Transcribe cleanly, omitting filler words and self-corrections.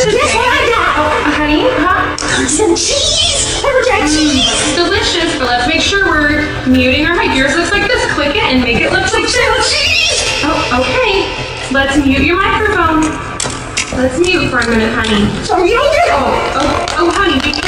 Guess what I got? Honey? Huh? Some cheese! Pepper cheese! Delicious, but let's make sure we're muting our mic. Yours looks like this. Click it and make it look like Cheese! Oh, okay. Let's mute your microphone. Let's mute for a minute, honey. So you don't get Oh, honey,